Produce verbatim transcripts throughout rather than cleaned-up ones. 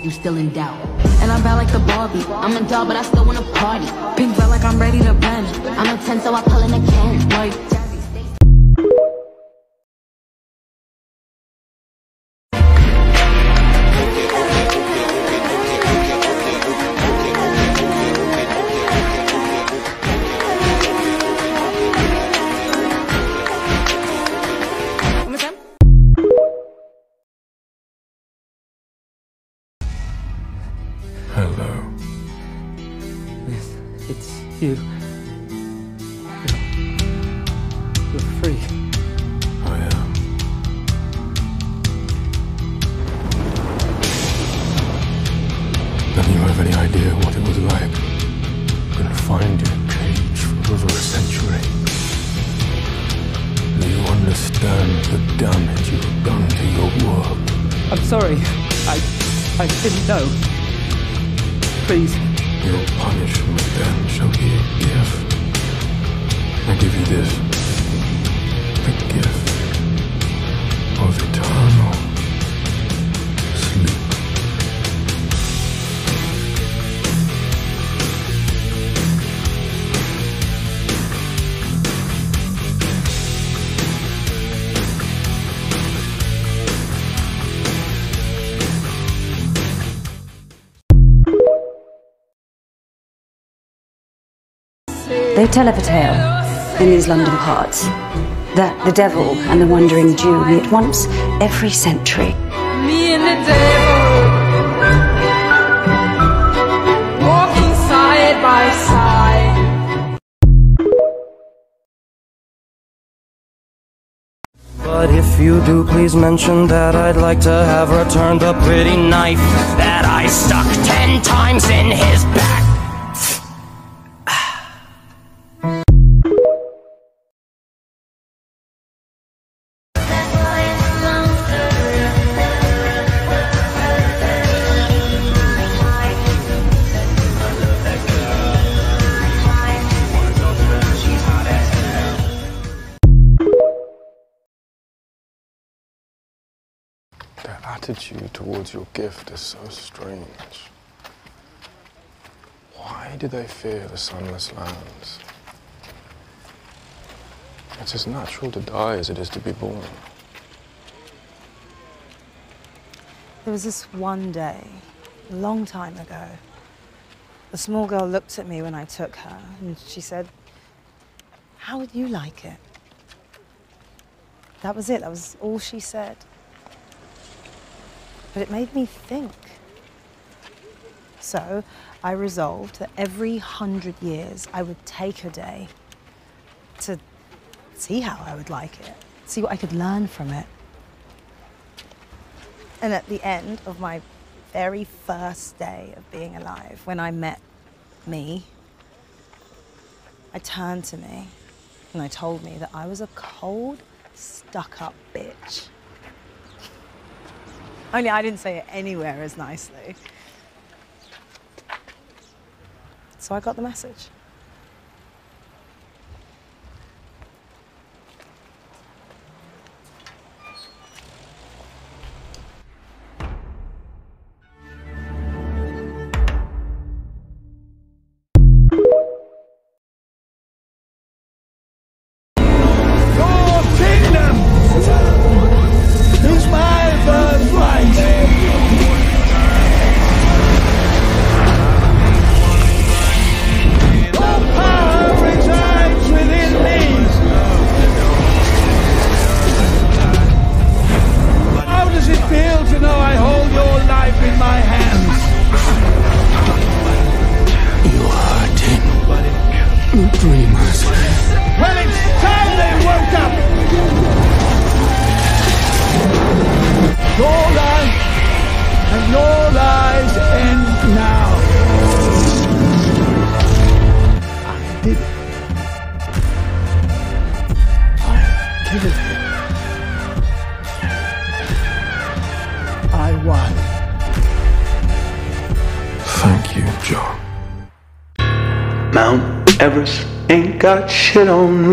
if you still in doubt. And I'm bad like the Barbie. I'm a doll, but I still wanna party. Pink felt like I'm ready to bend. I'm a ten, so I pull in a can. Like Hello. Yes, it's you. You're, you're free. I am. None of you have any idea what it was like confined in a cage for over a century. Do you understand the damage you've done to your world? I'm sorry. I I didn't know. Please. Your punishment then shall be a gift. I give you this, the gift of eternal sleep. They tell of a tale in these London parts that the devil and the wandering Jew meet once every century. Me and the devil walking side by side. But if you do, please mention that I'd like to have returned the pretty knife that I stuck ten times in his back. Their attitude towards your gift is so strange. Why do they fear the sunless lands? It's as natural to die as it is to be born. There was this one day, a long time ago, a small girl looked at me when I took her and she said, "How would you like it?" That was it, that was all she said. But it made me think. So I resolved that every hundred years I would take a day to see how I would like it, see what I could learn from it. And at the end of my very first day of being alive, when I met me, I turned to me and I told me that I was a cold, stuck-up bitch. Only I didn't say it anywhere as nicely. So I got the message. Dreamers. Well, it's time they woke up! Your life and your lives end now. I did it. I did it. I won. Thank you, John. Mount Everest ain't got shit on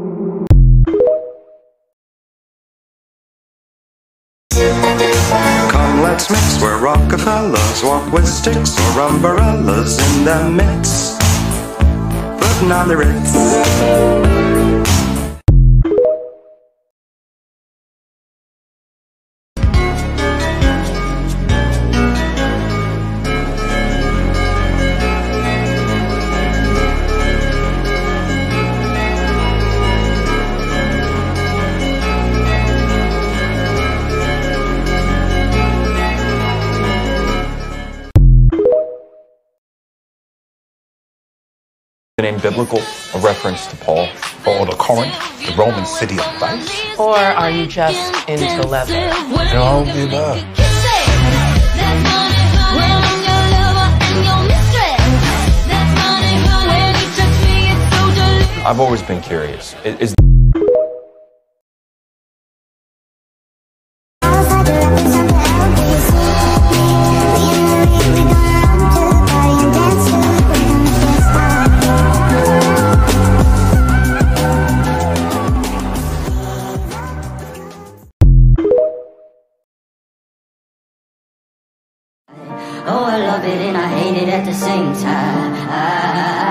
me. with sticks or umbrellas in their midst, putting on the Ritz. In biblical, a reference to Paul, or the Corinth, the Roman city of vice? Or are you just into leather? They're all of the above. I've always been curious. Is Oh, I love it and I hate it at the same time. I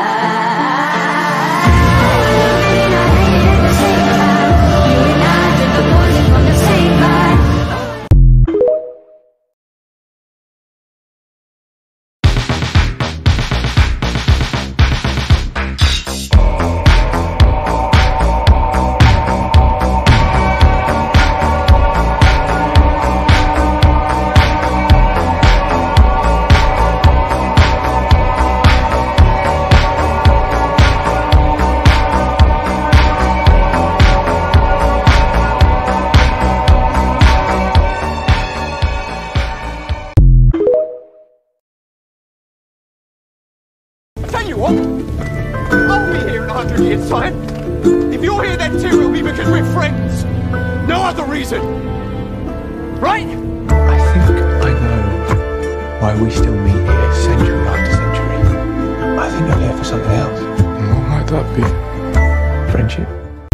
Tell you what, I'll be here in a hundred years' time. If you're here then too, it'll be because we're friends. No other reason. Right? I think I know why we still meet here century after century. I think you're here for something else. And what might that be? Friendship?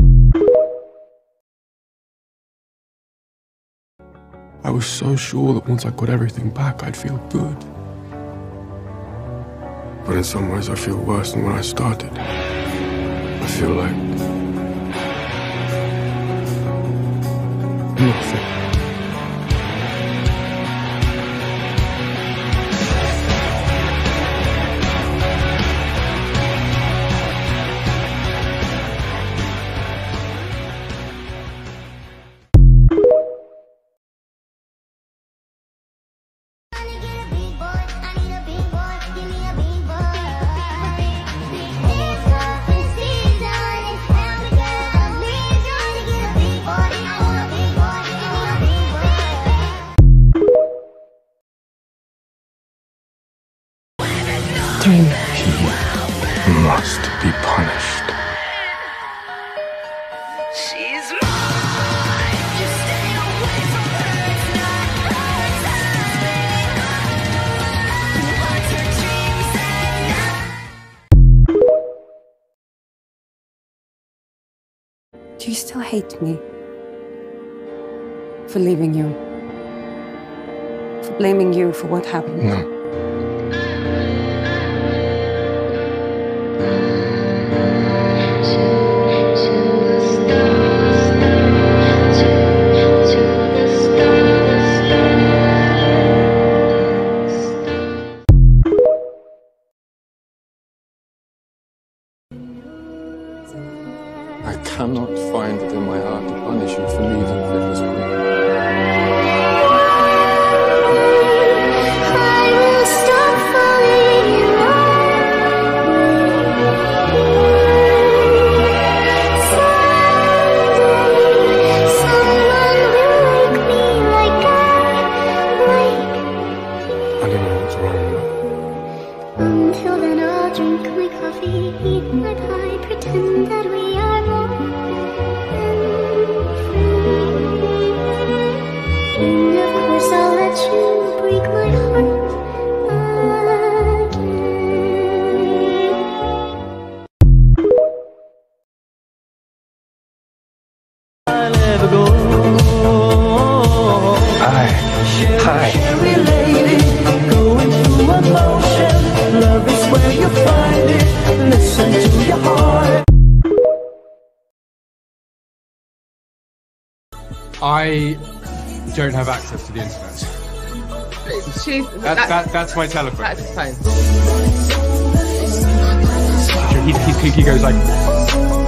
I was so sure that once I got everything back, I'd feel good. But in some ways I feel worse than when I started. I feel like nothing. He must be punished. She's mine. Just stay away from her. It's not her time. What's her dreams at night? Do you still hate me? For leaving you? For blaming you for what happened? No. I cannot find it in my heart to punish you for leaving fitness for me. I will stop falling in love. Someone will like me like I like. I don't know what's wrong with that. Until then I'll drink my coffee, eat my pie, pretend that we are more and of course I'll let you break my heart again. I'll ever go. Hi. Hi. Cherry lady, going through I don't have access to the internet. She's, That, that's, that, that's my telephone. that's his phone. He, he, he goes like...